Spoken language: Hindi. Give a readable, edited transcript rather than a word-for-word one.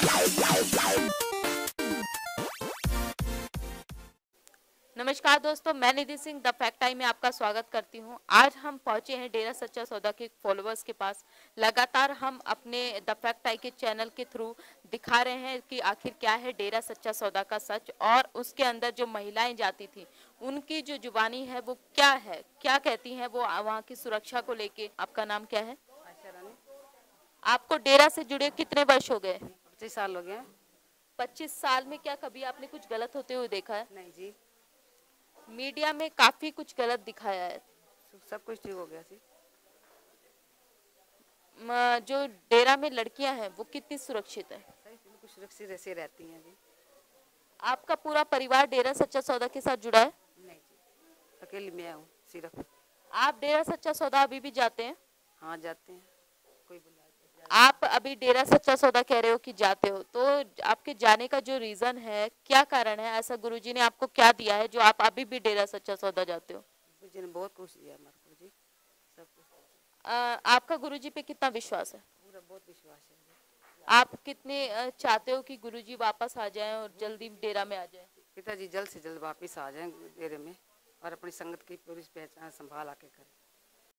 नमस्कार दोस्तों, मैं Nidhi Singh the fact time में आपका स्वागत करती हूं। आज हम पहुंचे हैं डेरा सच्चा सौदा के फॉलोअर्स के पास। लगातार हम अपने द फैक्ट टाइम के चैनल के थ्रू दिखा रहे हैं कि आखिर क्या है डेरा सच्चा सौदा का सच, और उसके अंदर जो महिलाएं जाती थी उनकी जो जुबानी है वो क्या है, क्या कहती हैं वो वहाँ की सुरक्षा को लेके। आपका नाम क्या है? आपको डेरा से जुड़े कितने वर्ष हो गए? 25 साल हो गए। 25 साल में क्या कभी आपने कुछ गलत होते हुए देखा है? नहीं जी, मीडिया में काफी कुछ गलत दिखाया है। सब कुछ ठीक हो गया जी। जो डेरा में लड़कियां हैं वो कितनी सुरक्षित है? सही कुछ सुरक्षित ऐसे रहती हैं जी। आपका पूरा परिवार डेरा सच्चा सौदा के साथ जुड़ा है? नहीं जी, अकेली मैं हूँ सिर्फ। आप डेरा सच्चा सौदा अभी भी जाते हैं? हाँ जाते हैं, कोई बुलाए तो आप अभी डेरा सच्चा सौदा कह रहे हो कि जाते हो, तो आपके जाने का जो रीजन है, क्या कारण है? ऐसा गुरुजी ने आपको क्या दिया है जो आप अभी भी डेरा सच्चा सौदा जाते हो? गुरुजी ने बहुत कुछ दिया हमारे को जी, सब कुछ। आपका गुरुजी पे कितना विश्वास है? पूरा बहुत विश्वास है जी। आप कितने चाहते हो कि गुरुजी वापस आ जाएं और जल्दी डेरा में आ जाएं? पिताजी जल्द से जल्द वापस आ जाएं डेरे में और अपनी संगत की पूरी पहचान संभाल आके करें।